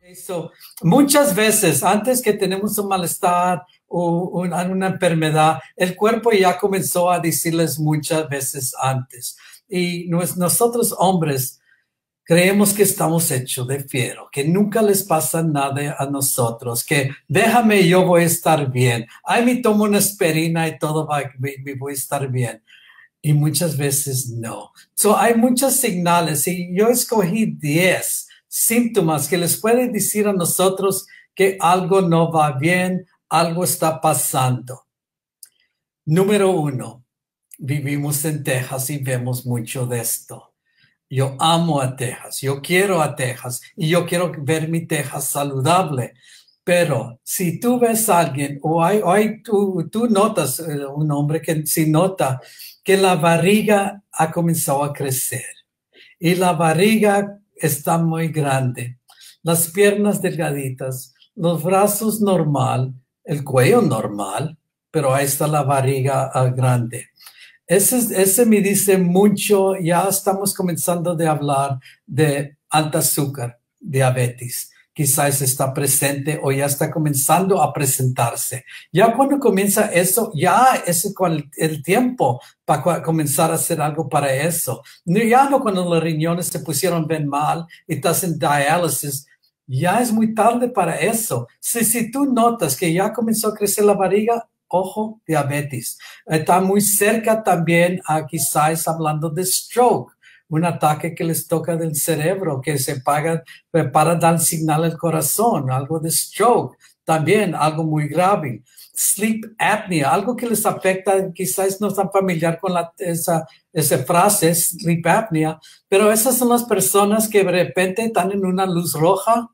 So, muchas veces, antes que tenemos un malestar o una enfermedad, el cuerpo ya comenzó a decirles muchas veces antes. Y nosotros hombres creemos que estamos hechos de fiero, que nunca les pasa nada a nosotros, que déjame, yo voy a estar bien. Ay, me tomo una aspirina y todo me voy a estar bien. Y muchas veces no. So, hay muchas señales y yo escogí 10 síntomas que les pueden decir a nosotros que algo no va bien, algo está pasando. Número 1, vivimos en Texas y vemos mucho de esto. Yo amo a Texas, yo quiero a Texas y yo quiero ver mi Texas saludable. Pero si tú ves a alguien tú notas, un hombre que si nota que la barriga ha comenzado a crecer y la barriga está muy grande, las piernas delgaditas, los brazos normal, el cuello normal, pero ahí está la barriga grande. Ese me dice mucho, ya estamos comenzando a hablar de alta azúcar, diabetes. Quizás está presente o ya está comenzando a presentarse. Ya cuando comienza eso, ya es el tiempo para comenzar a hacer algo para eso. Ya no cuando los riñones se pusieron bien mal y estás en diálisis, ya es muy tarde para eso. Si tú notas que ya comenzó a crecer la barriga, ojo, diabetes. Está muy cerca también a quizás hablando de stroke, un ataque que les toca del cerebro, que se paga para dar señal al corazón, algo de stroke, también algo muy grave. Sleep apnea, algo que les afecta, quizás no están familiar con esa frase, sleep apnea, pero esas son las personas que de repente están en una luz roja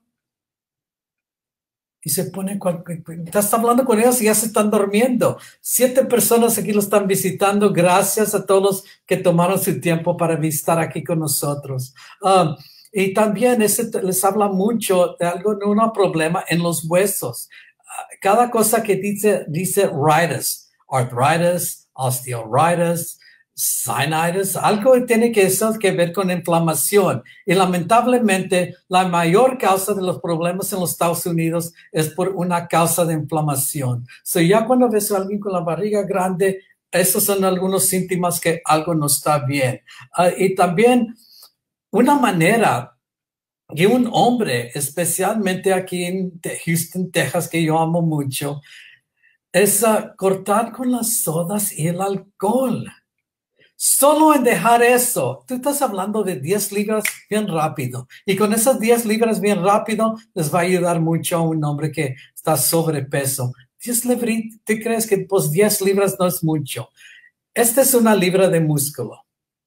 y se pone, estás hablando con ellos y ya se están durmiendo. 7 personas aquí lo están visitando. Gracias a todos los que tomaron su tiempo para visitar aquí con nosotros. Y también les habla mucho de algo, de un problema en los huesos. Cada cosa que dice arthritis, osteoarthritis, sinitis, algo tiene que ver con inflamación. Y lamentablemente, la mayor causa de los problemas en los Estados Unidos es por una causa de inflamación. So, ya cuando ves a alguien con la barriga grande, esos son algunos síntomas que algo no está bien. Y también una manera que un hombre, especialmente aquí en Houston, Texas, que yo amo mucho, es cortar con las sodas y el alcohol. Solo en dejar eso, tú estás hablando de 10 libras bien rápido. Y con esas 10 libras bien rápido, les va a ayudar mucho a un hombre que está sobrepeso. 10 libras, ¿tú crees que pues 10 libras no es mucho? Esta es una libra de músculo.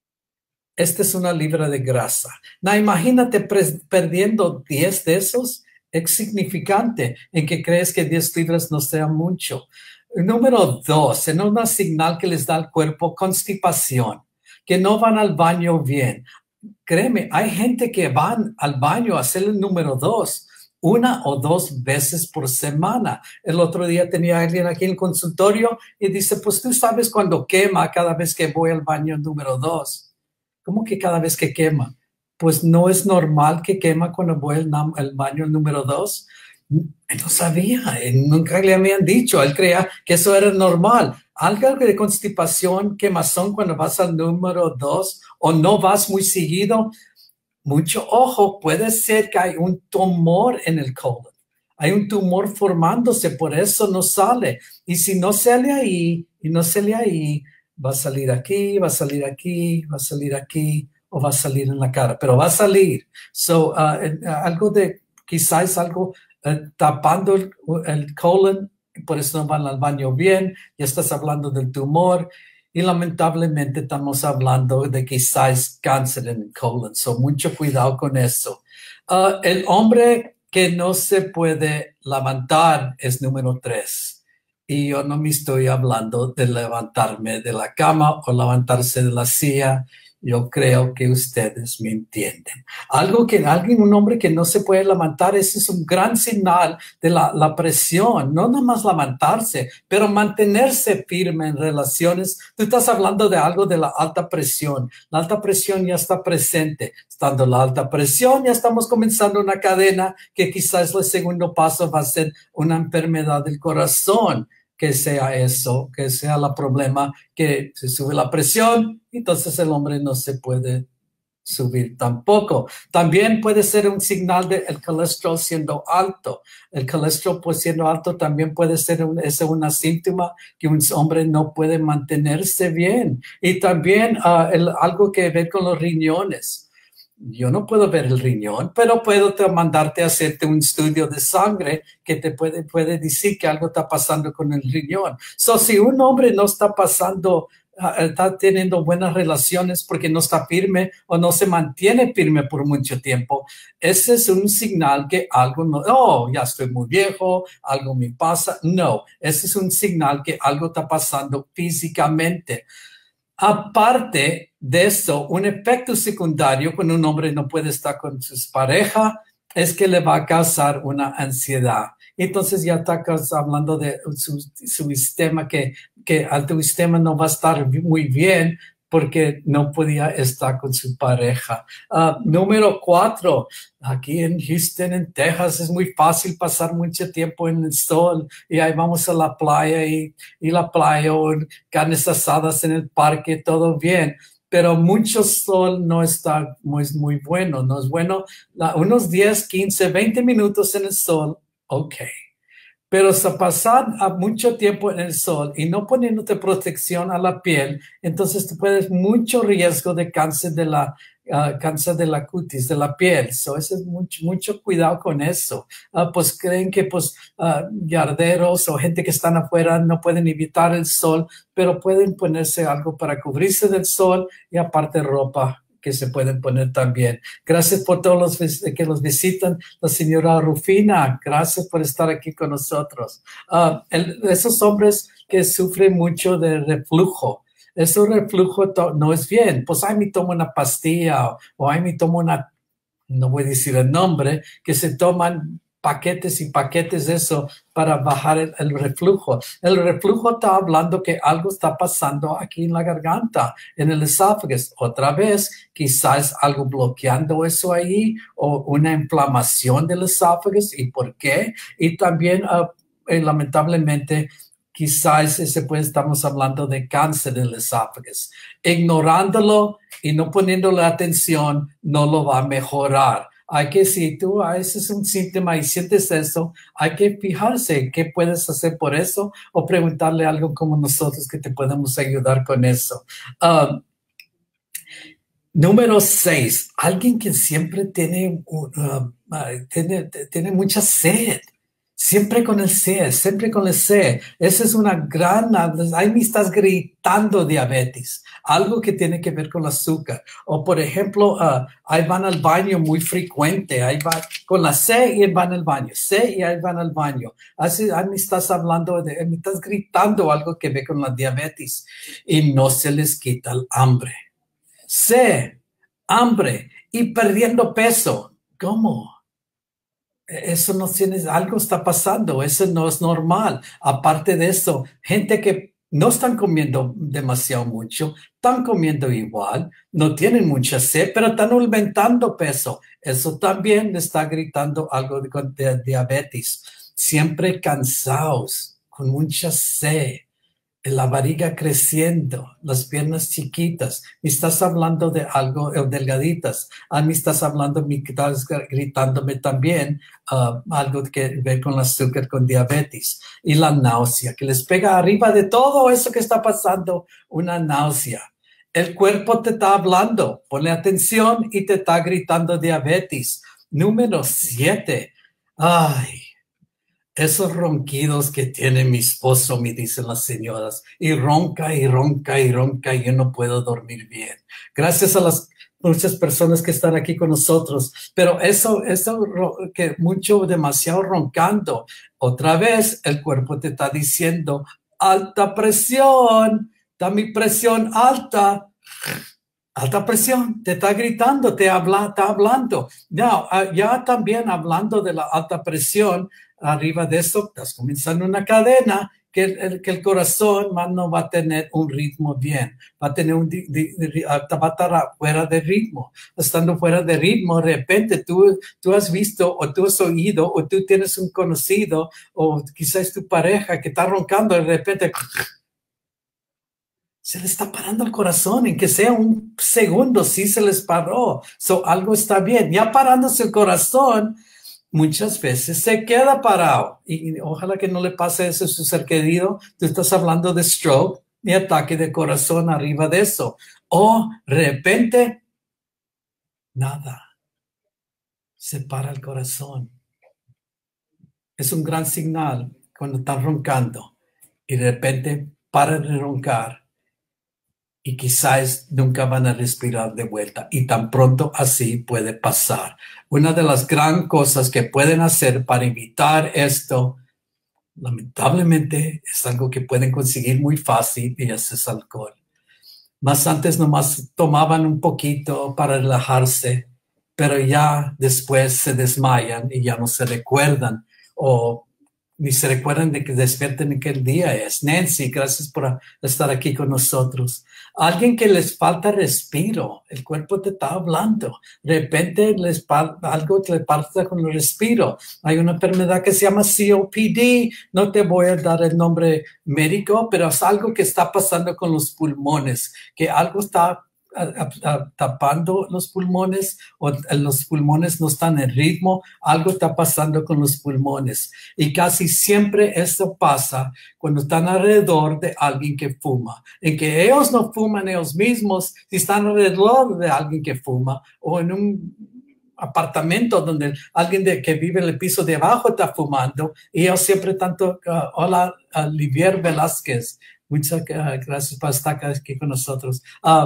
Esta es una libra de grasa. No, imagínate perdiendo 10 de esos. Es significante en que crees que 10 libras no sea mucho. Número 2, en una señal que les da al cuerpo, constipación, que no van al baño bien. Créeme, hay gente que van al baño a hacer el número 2 1 o 2 veces por semana. El otro día tenía alguien aquí en el consultorio y dice, pues tú sabes cuando quema cada vez que voy al baño número 2. ¿Cómo que cada vez que quema? Pues no es normal que quema cuando voy al baño número 2. No sabía, nunca le habían dicho, él creía que eso era normal. Algo de constipación, quemazón cuando vas al número 2 o no vas muy seguido, mucho ojo, puede ser que hay un tumor en el colon. Hay un tumor formándose, por eso no sale. Y si no sale ahí y no sale ahí, va a salir aquí, va a salir aquí, va a salir aquí o va a salir en la cara, pero va a salir. So, algo de, quizás algo tapando el colon, por eso no van al baño bien, ya estás hablando del tumor y lamentablemente estamos hablando de quizás cáncer en el colon, so mucho cuidado con eso. El hombre que no se puede levantar es número 3. Y yo no me estoy hablando de levantarme de la cama o levantarse de la silla. Yo creo que ustedes me entienden. Un hombre que no se puede levantar, ese es un gran señal de la presión. No nomás levantarse, pero mantenerse firme en relaciones. Tú estás hablando de algo de la alta presión. La alta presión ya está presente. Estando la alta presión, ya estamos comenzando una cadena que quizás el segundo paso va a ser una enfermedad del corazón. Que sea eso, que sea el problema, que se sube la presión, entonces el hombre no se puede subir tampoco. También puede ser un señal de el colesterol siendo alto. El colesterol pues siendo alto también puede ser una síntoma que un hombre no puede mantenerse bien. Y también algo que ver con los riñones. Yo no puedo ver el riñón, pero puedo mandarte a hacerte un estudio de sangre que te puede decir que algo está pasando con el riñón. Si un hombre no está está teniendo buenas relaciones porque no está firme o no se mantiene firme por mucho tiempo, ese es un señal que algo no, ya estoy muy viejo, algo me pasa. No, ese es un señal que algo está pasando físicamente. Aparte de eso, un efecto secundario cuando un hombre no puede estar con su pareja es que le va a causar una ansiedad. Entonces ya está hablando de su sistema, que tu sistema no va a estar muy bien porque no podía estar con su pareja. Número 4, aquí en Houston, en Texas, es muy fácil pasar mucho tiempo en el sol y ahí vamos a la playa y la playa o carnes asadas en el parque, todo bien. Pero mucho sol no está muy bueno, no es bueno. Unos 10, 15, 20 minutos en el sol, ok. Pero si pasar mucho tiempo en el sol y no poniéndote protección a la piel, entonces te puedes mucho riesgo de cáncer cáncer de la cutis, de la piel. Eso es mucho cuidado con eso. Pues creen que yarderos o gente que están afuera no pueden evitar el sol, pero pueden ponerse algo para cubrirse del sol y aparte ropa que se pueden poner también. Gracias por todos los que los visitan. La señora Rufina, gracias por estar aquí con nosotros. Esos hombres que sufren mucho de reflujo, ese reflujo no es bien. Pues ahí me tomo una pastilla o ahí me tomo no voy a decir el nombre, que se toman paquetes y paquetes de eso para bajar el reflujo. El reflujo está hablando que algo está pasando aquí en la garganta, en el esófago. Otra vez, quizás algo bloqueando eso ahí o una inflamación del esófago. ¿Y por qué? Y también, lamentablemente, quizás estamos hablando de cáncer del esófago. Ignorándolo y no poniéndole atención, no lo va a mejorar. Si tú ese es un síntoma y sientes eso, hay que fijarse qué puedes hacer por eso o preguntarle a algo como nosotros que te podemos ayudar con eso. Número 6, alguien que siempre tiene mucha sed. Siempre con el sed, siempre con el sed. Esa es una ahí me estás gritando diabetes, algo que tiene que ver con el azúcar. O por ejemplo, ahí van al baño muy frecuente, ahí va con la sed y van al baño, sed y ahí van al baño. Así, ahí me estás me estás gritando algo que ve con la diabetes y no se les quita el hambre. Sed, hambre y perdiendo peso. ¿Cómo? Eso no tiene, algo está pasando, eso no es normal. Aparte de eso, gente que no están comiendo demasiado mucho, están comiendo igual, no tienen mucha sed, pero están aumentando peso. Eso también le está gritando algo de diabetes. Siempre cansados, con mucha sed, la barriga creciendo, las piernas chiquitas. Me estás hablando de algo delgaditas. Me estás hablando, me estás gritándome también algo que ver con el azúcar, con diabetes. Y la náusea, que les pega arriba de todo eso que está pasando, una náusea. El cuerpo te está hablando, ponle atención y te está gritando diabetes. Número 7. Ay, esos ronquidos que tiene mi esposo, me dicen las señoras, y ronca y ronca y ronca, y yo no puedo dormir bien. Gracias a las muchas personas que están aquí con nosotros, pero eso que demasiado roncando, otra vez el cuerpo te está diciendo, alta presión, está mi presión alta. Alta presión, te está gritando, está hablando. No, ya también hablando de la alta presión, arriba de eso, estás comenzando una cadena que el corazón más no va a tener un ritmo bien, va a tener va a estar fuera de ritmo. Estando fuera de ritmo, de repente tú has visto o tú has oído o tú tienes un conocido o quizás tu pareja que está roncando de repente se le está parando el corazón, en que sea un segundo, sí se les paró. Algo está bien. Ya parándose el corazón, muchas veces se queda parado. Y ojalá que no le pase eso a su ser querido. Tú estás hablando de stroke y ataque de corazón arriba de eso. O de repente, nada. Se para el corazón. Es un gran señal cuando están roncando y de repente para de roncar y quizás nunca van a respirar de vuelta. Y tan pronto así puede pasar. Una de las gran cosas que pueden hacer para evitar esto, lamentablemente, es algo que pueden conseguir muy fácil y ese es alcohol. Más antes nomás tomaban un poquito para relajarse, pero ya después se desmayan y ya no se recuerdan o ni se recuerdan de que despierten en qué día es. Nancy, gracias por estar aquí con nosotros. Alguien que les falta respiro, el cuerpo te está hablando. De repente algo te pasa con el respiro. Hay una enfermedad que se llama COPD. No te voy a dar el nombre médico, pero es algo que está pasando con los pulmones, que algo está tapando los pulmones o los pulmones no están en ritmo, algo está pasando con los pulmones. Y casi siempre esto pasa cuando están alrededor de alguien que fuma. En que ellos no fuman ellos mismos, si están alrededor de alguien que fuma o en un apartamento donde alguien que vive en el piso de abajo está fumando y ellos siempre tanto, hola, Livier Velázquez, muchas gracias por estar aquí con nosotros.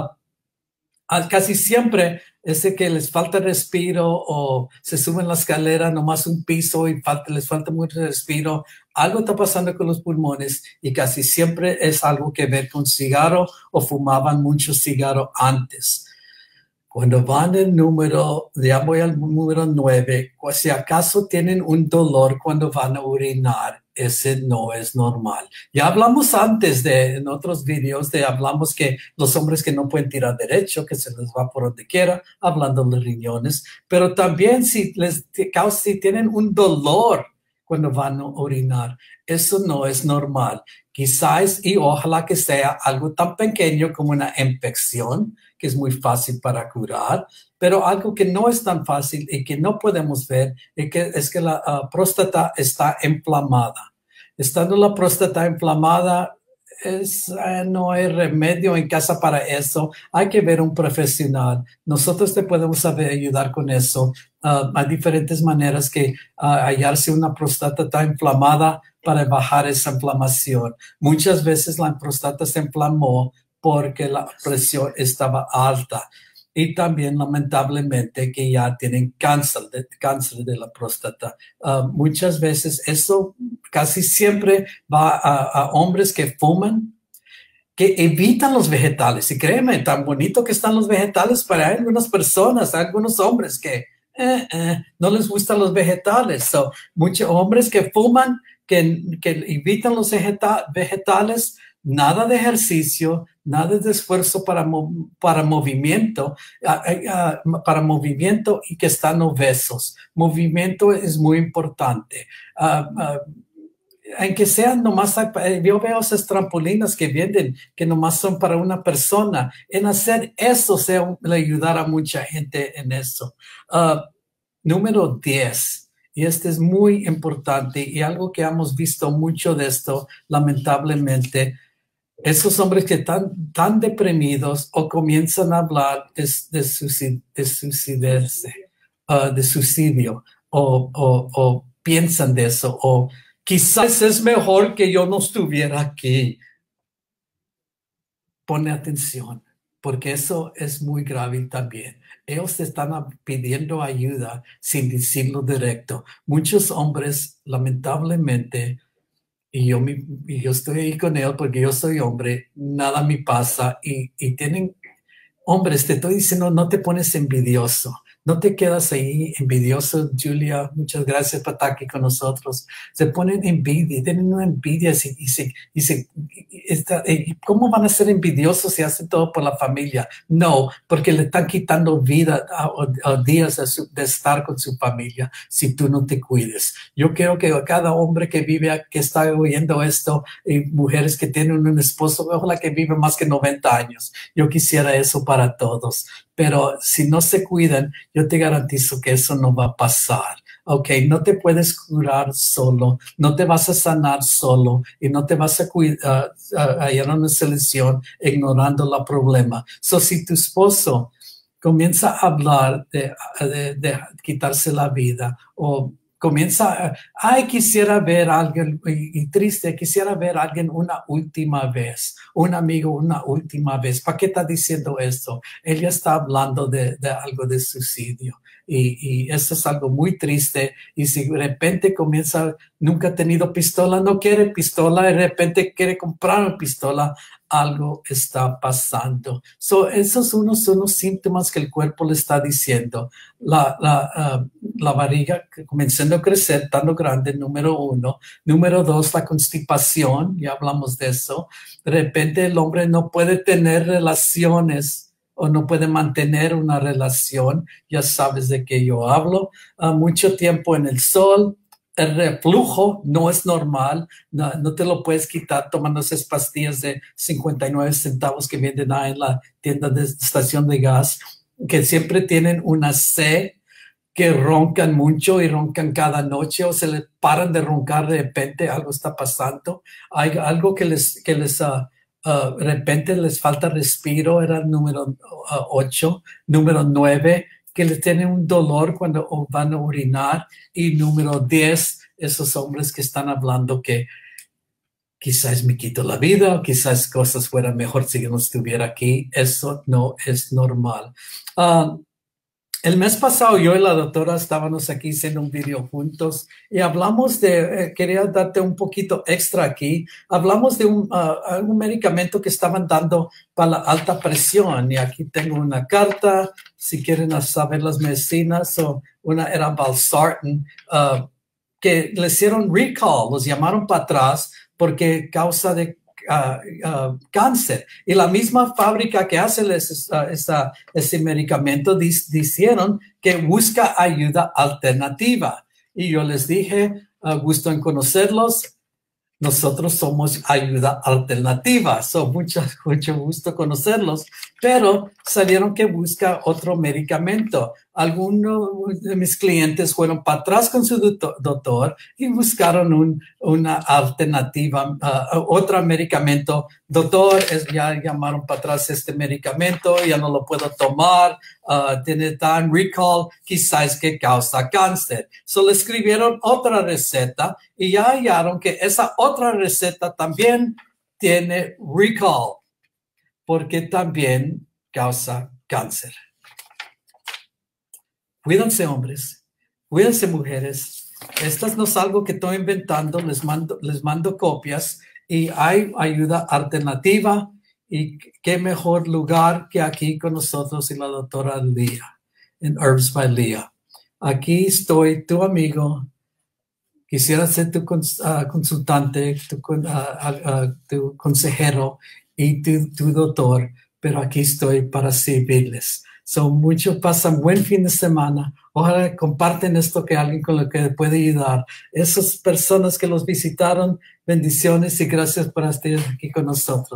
Casi siempre es de que les falta respiro o se suben la escalera nomás un piso y les falta mucho respiro. Algo está pasando con los pulmones y casi siempre es algo que ver con cigarro o fumaban mucho cigarro antes. Cuando van el número, ya voy al número 9, si acaso tienen un dolor cuando van a orinar, ese no es normal. Ya hablamos antes en otros videos hablamos que los hombres que no pueden tirar derecho, que se les va por donde quiera, hablando de los riñones, pero también si tienen un dolor cuando van a orinar, eso no es normal. Quizás y ojalá que sea algo tan pequeño como una infección, que es muy fácil para curar, pero algo que no es tan fácil y que no podemos ver es que la próstata está inflamada. Estando la próstata inflamada, no hay remedio en casa para eso. Hay que ver un profesional. Nosotros te podemos ayudar con eso. Hay diferentes maneras que hallarse una próstata está inflamada para bajar esa inflamación. Muchas veces la próstata se inflamó porque la presión estaba alta y también lamentablemente que ya tienen cáncer de la próstata. Muchas veces eso casi siempre va a hombres que fuman, que evitan los vegetales. Y créeme, tan bonito que están los vegetales para algunas personas, algunos hombres que no les gustan los vegetales. Muchos hombres que fuman, que evitan los vegetales, nada de ejercicio, nada de esfuerzo para movimiento, para movimiento y que están obesos. Movimiento es muy importante. En que sean nomás, yo veo esas trampolinas que venden, que nomás son para una persona. En hacer eso, le ayudar a mucha gente en eso. Número 10, y este es muy importante y algo que hemos visto mucho de esto, lamentablemente, esos hombres que están tan deprimidos o comienzan a hablar de suicidio o piensan de eso o quizás es mejor que yo no estuviera aquí. Pone atención, porque eso es muy grave también. Ellos te están pidiendo ayuda sin decirlo directo. Muchos hombres, lamentablemente, y yo estoy ahí con él porque yo soy hombre, nada me pasa y tienen Hombres, te estoy diciendo, no te pones envidioso. No te quedas ahí envidioso, Julia. Muchas gracias por estar aquí con nosotros. Se ponen envidia, tienen una envidia ¿cómo van a ser envidiosos si hacen todo por la familia? No, porque le están quitando vida a días de estar con su familia si tú no te cuides. Yo quiero que cada hombre que vive, que está oyendo esto, y mujeres que tienen un esposo, ojalá que vive más que 90 años. Yo quisiera eso para todos. Pero si no se cuidan, yo te garantizo que eso no va a pasar. Ok, no te puedes curar solo, no te vas a sanar solo y no te vas a cuidar, a ir a una selección ignorando el problema. So, si tu esposo comienza a hablar de quitarse la vida o comienza, ay, quisiera ver a alguien, y triste, quisiera ver a alguien una última vez, un amigo una última vez. ¿Para qué está diciendo esto? Ella está hablando de algo de suicidio. Y eso es algo muy triste. Y si de repente comienza, nunca ha tenido pistola, no quiere pistola, de repente quiere comprar una pistola, algo está pasando. Esos son unos síntomas que el cuerpo le está diciendo. La barriga comenzando a crecer, tan grande, número 1. Número 2, la constipación, ya hablamos de eso. De repente el hombre no puede tener relaciones o no puede mantener una relación. Ya sabes de qué yo hablo. Mucho tiempo en el sol. El reflujo no es normal, no te lo puedes quitar tomando esas pastillas de 59 centavos que venden ahí en la tienda de estación de gas, que siempre tienen una C, que roncan mucho y roncan cada noche o se les paran de roncar de repente, algo está pasando. Hay algo que de repente les falta respiro, era el número 8, número 9, que les tienen un dolor cuando van a orinar, y número 10, esos hombres que están hablando que quizás me quito la vida, o quizás cosas fueran mejor si yo no estuviera aquí. Eso no es normal. El mes pasado yo y la doctora estábamos aquí haciendo un video juntos y hablamos quería darte un poquito extra aquí, hablamos de un medicamento que estaban dando para la alta presión, y aquí tengo una carta, si quieren saber las medicinas, una era Valsartan, que le hicieron recall, los llamaron para atrás porque causa de cáncer. Y la misma fábrica que hace ese medicamento dijeron que busca ayuda alternativa. Y yo les dije, gusto en conocerlos. Nosotros somos ayuda alternativa. Mucho gusto conocerlos. Pero salieron que busca otro medicamento. Algunos de mis clientes fueron para atrás con su doctor y buscaron una alternativa, otro medicamento. Doctor, ya llamaron para atrás este medicamento, ya no lo puedo tomar, tiene tan recall, quizás que causa cáncer. Le escribieron otra receta y ya hallaron que esa otra receta también tiene recall, porque también causa cáncer. Cuídense, hombres, cuídense, mujeres. Esto no es algo que estoy inventando, les mando copias, y hay ayuda alternativa, y qué mejor lugar que aquí con nosotros y la doctora Lía, en Herbs by Lía. Aquí estoy, tu amigo. Quisiera ser tu consultante, tu consejero y tu doctor, pero aquí estoy para servirles. Mucho pasan buen fin de semana. Ojalá comparten esto que alguien con lo que puede ayudar. Esas personas que los visitaron, bendiciones y gracias por estar aquí con nosotros.